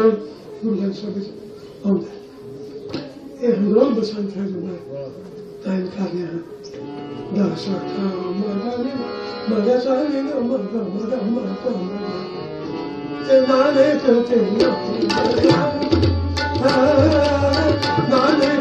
गुरु सब आਉਂਦਾ ਇਹ ਰੋਲ ਬਸੰਤ ਹੈ ਜੋ ਮੈਂ ਤਾਇਨ ਕਰ ਰਿਹਾ ਹਾਂ ਦਰਸ਼ਾ ਥਾ ਮਗਾ ਸਾਰੇ ਮਗਾ ਤੇ ਨਾਲੇ ਤੇ ਨਾਲੇ